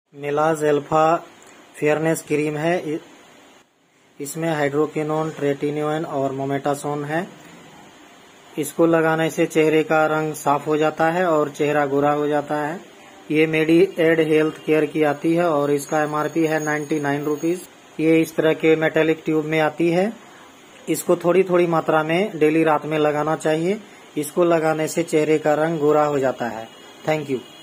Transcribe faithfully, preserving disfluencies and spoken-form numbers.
मिलाज alpha fairness cream है। इसमें hydroquinone, ट्रेटिनोन और मोमेटासोन है। इसको लगाने से चेहरे का रंग साफ हो जाता है और चेहरा गोरा हो जाता है। ये मेडी एड हेल्थ केयर की आती है और इसका एमआरपी है नाइन्टी नाइन रुपीज। ये इस तरह के मेटेलिक ट्यूब में आती है। इसको थोड़ी थोड़ी मात्रा में डेली रात में लगाना चाहिए। इसको लगाने से चेहरे का रंग गोरा हो जाता है। Thank you.